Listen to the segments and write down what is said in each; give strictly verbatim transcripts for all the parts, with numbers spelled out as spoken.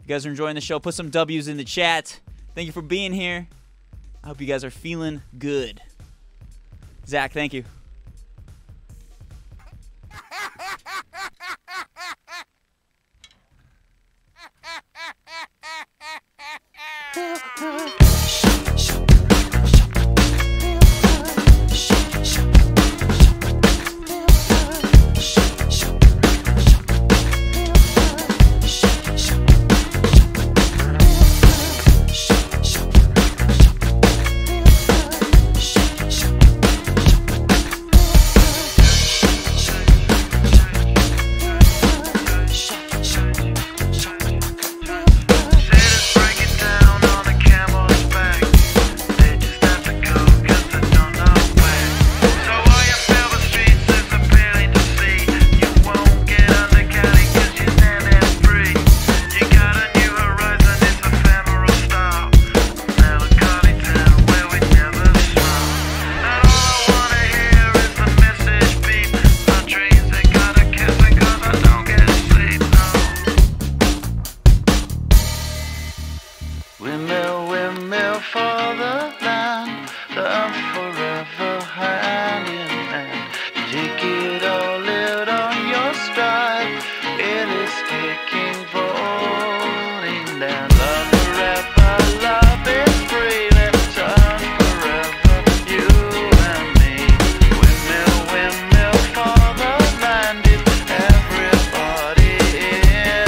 you guys are enjoying the show, put some W's in the chat. Thank you for being here. I hope you guys are feeling good. Zach, thank you. Windmill, windmill for the land, the forever hand in hand. Take it all out on your stride, it is taking falling down. Love forever, love is free, let's turn forever, you and me. Windmill, windmill for the land, is everybody in?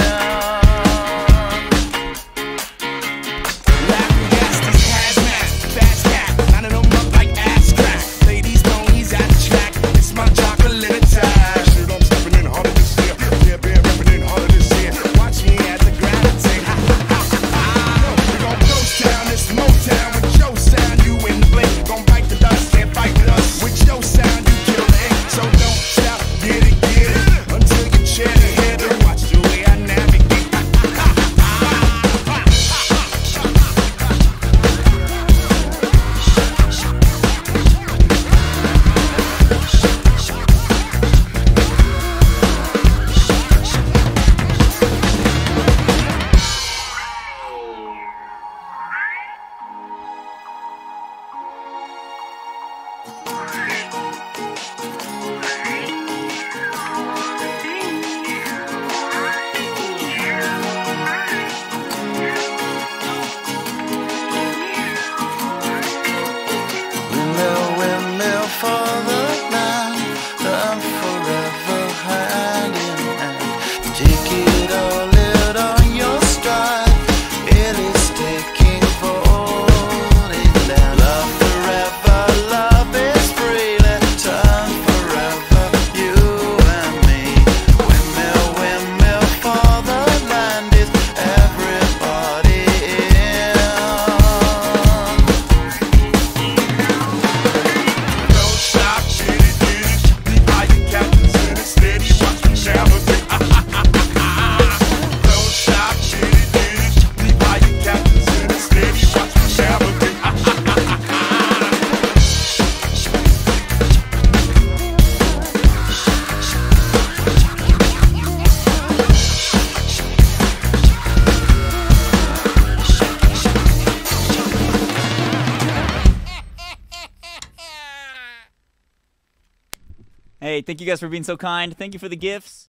Hey, thank you guys for being so kind. Thank you for the gifts.